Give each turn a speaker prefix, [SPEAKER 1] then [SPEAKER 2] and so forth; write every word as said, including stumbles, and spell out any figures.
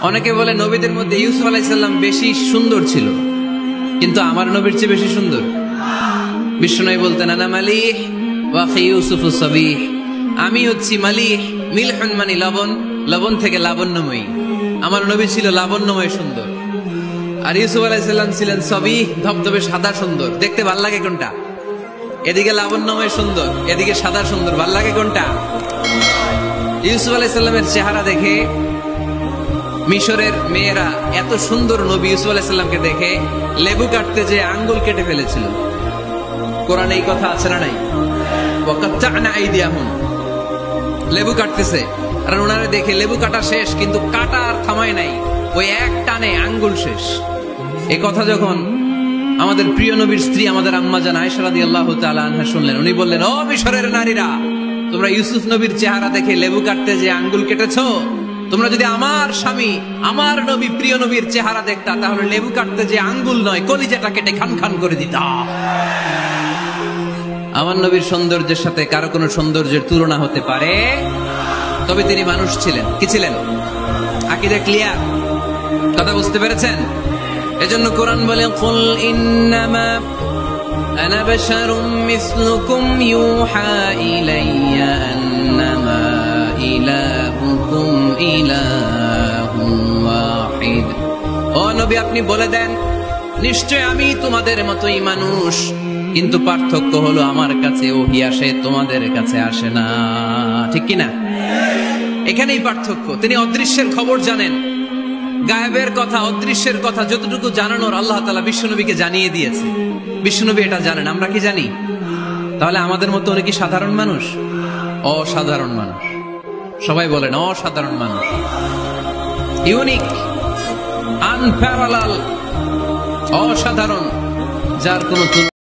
[SPEAKER 1] অনেকে বলে নবীদের মধ্যে ইউসুফ আলাইহিস সালাম বেশি সুন্দর ছিল, কিন্তু আমার নবীর চেয়ে বেশি সুন্দর। বিষ্ণু বলতেন আনা মালিহ ওয়া আখি ইউসুফু সাবিহ, আমি হচ্ছি মালিহ, মিলহুন মানে লবণ, লবণ থেকে লাবণ্যময়ী। আমার নবী ছিল লাবণ্যময় সুন্দর, আর ইউসুফ আলাইহিস সালাম ছিলেন সাবিহ, ধবধবে সাদা সুন্দর। দেখতে ভাল লাগে কোনটা? এদিকে লাবণ্যময় সুন্দর, এদিকে সাদা সুন্দর, ভাল লাগে কোনটা? ইউসুফ আলাইহিস সালামের চেহারা দেখে মিশরের মেয়েরা এত সুন্দর নবী ইউসুফ আলাইহিস সালামকে দেখে লেবু কাটতে যে আঙ্গুল কেটে ফেলেছিল। কোরআনে এই কথা আছে না নাই? ওয়াকাত্তা'না আইদিয়াহুম, লেবু কাটতেছে, আর ওনারে দেখে লেবু কাটা শেষ, কিন্তু কাটা আর থামায় নাই, ওই এক টানে আঙ্গুল শেষ। এই কথা যখন আমাদের প্রিয় নবীর স্ত্রী আমাদের আম্মা জান আয়েশা রাদিয়াল্লাহু তাআলা আনহা শুনলেন, উনি বললেন, ও মিশরের নারীরা, তোমরা ইউসুফ নবীর চেহারা দেখে লেবু কাটতে যে আঙ্গুল কেটেছো, তোমরা যদি আমার স্বামী আমার নবী প্রিয় নবীর চেহারা দেখতা, তাহলে লেবু কাটতে যে আঙ্গুল নয়, কলিজাটা কেটে খান খান করে দিতা। আমার নবীর সৌন্দর্যের সাথে কারো কোনো সৌন্দর্যের তুলনা হতে পারে? তবে তিনি মানুষ ছিলেন। কি ছিলেন? আকীদা ক্লিয়ার? কথা বুঝতে পেরেছেন? এজন্য কোরআন বলে, কুল ইন্নামা আনা বাশারুম মিসলুকুম ইউহা ইলাইয়া আন্নামা ইলাহুকুম ইলাহুন ওয়াহিদ। ও নবী, আপনি বলে দেন, নিশ্চয় আমি তোমাদের মতোই মানুষ, কিন্তু পার্থক্য হলো আমার কাছে ওহী আসে, তোমাদের কাছে আসে না। ঠিক কি না? এখানেই পার্থক্য। তিনি অদৃশ্যের খবর জানেন, গায়েবের কথা, অদৃশ্যের কথা যতটুকু জানানোর আল্লাহ তাআলা বিশ্বনবীকে জানিয়ে দিয়েছে। বিশ্বনবী এটা জানেন, আমরা কি জানি? তাহলে আমাদের মতো উনি কি সাধারণ মানুষ? অসাধারণ মানুষ। সবাই বলেন অসাধারণ মানুষ, ইউনিক, আনপ্যারালাল, অসাধারণ, যার কোনো